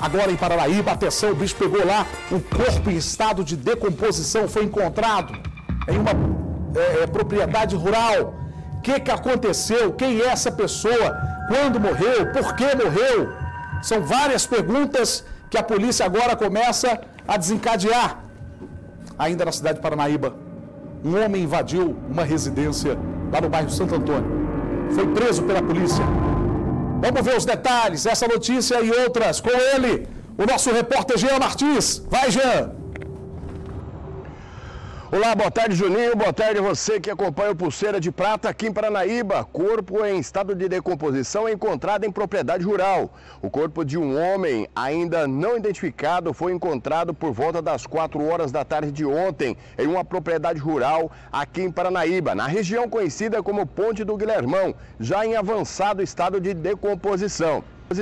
Agora em Paranaíba, atenção, o bicho pegou lá, um corpo em estado de decomposição foi encontrado em uma propriedade rural. O que aconteceu? Quem é essa pessoa? Quando morreu? Por que morreu? São várias perguntas que a polícia agora começa a desencadear. Ainda na cidade de Paranaíba, um homem invadiu uma residência lá no bairro Santo Antônio. Foi preso pela polícia. Vamos ver os detalhes, essa notícia e outras com ele, o nosso repórter Jean Martins. Vai, Jean! Olá, boa tarde, Juninho. Boa tarde a você que acompanha o Pulseira de Prata aqui em Paranaíba. Corpo em estado de decomposição é encontrado em propriedade rural. O corpo de um homem ainda não identificado foi encontrado por volta das 4 horas da tarde de ontem em uma propriedade rural aqui em Paranaíba, na região conhecida como Ponte do Guilhermão, já em avançado estado de decomposição.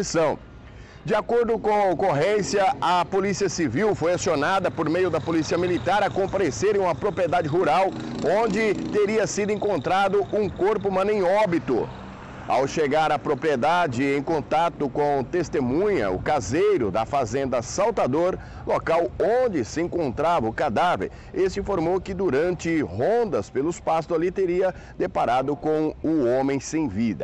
De acordo com a ocorrência, a Polícia Civil foi acionada por meio da Polícia Militar a comparecer em uma propriedade rural onde teria sido encontrado um corpo humano em óbito. Ao chegar à propriedade, em contato com testemunha, o caseiro da fazenda Saltador, local onde se encontrava o cadáver, este informou que durante rondas pelos pastos ali teria deparado com o homem sem vida.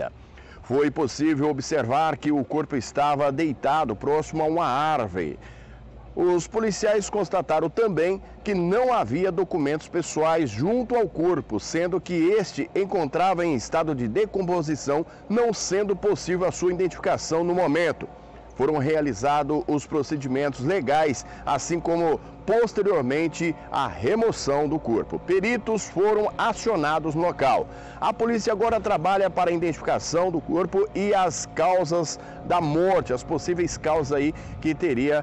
Foi possível observar que o corpo estava deitado próximo a uma árvore. Os policiais constataram também que não havia documentos pessoais junto ao corpo, sendo que este encontrava em estado de decomposição, não sendo possível a sua identificação no momento. Foram realizados os procedimentos legais, assim como posteriormente a remoção do corpo. Peritos foram acionados no local. A polícia agora trabalha para a identificação do corpo e as causas da morte, as possíveis causas aí que teria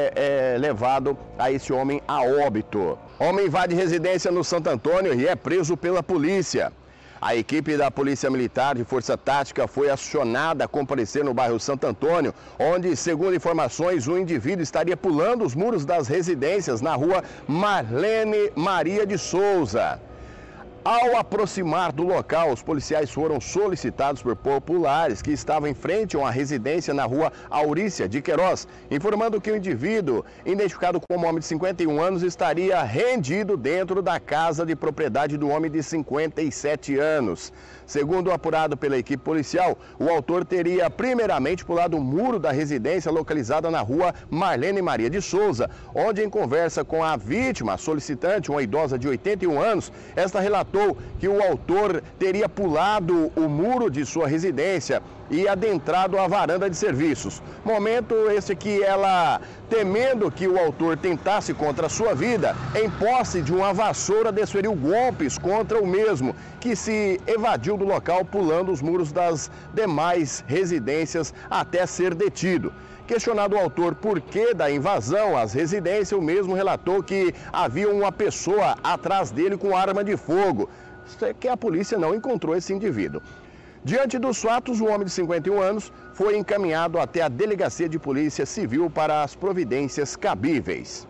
levado a esse homem a óbito. Homem invade residência no Santo Antônio e é preso pela polícia. A equipe da Polícia Militar de Força Tática foi acionada a comparecer no bairro Santo Antônio, onde, segundo informações, o indivíduo estaria pulando os muros das residências na rua Marlene Maria de Souza. Ao aproximar do local, os policiais foram solicitados por populares que estavam em frente a uma residência na rua Aurícia de Queiroz, informando que o indivíduo, identificado como homem de 51 anos, estaria rendido dentro da casa de propriedade do homem de 57 anos. Segundo apurado pela equipe policial, o autor teria primeiramente pulado o muro da residência localizada na rua Marlene Maria de Souza, onde em conversa com a vítima, a solicitante, uma idosa de 81 anos, esta relatou que o autor teria pulado o muro de sua residência e adentrado a varanda de serviços. Momento esse que ela, temendo que o autor tentasse contra a sua vida, em posse de uma vassoura, desferiu golpes contra o mesmo, que se evadiu do local pulando os muros das demais residências até ser detido. Questionado o autor por que da invasão às residências, o mesmo relatou que havia uma pessoa atrás dele com arma de fogo, que a polícia não encontrou esse indivíduo. Diante dos fatos, o homem de 51 anos foi encaminhado até a Delegacia de Polícia Civil para as providências cabíveis.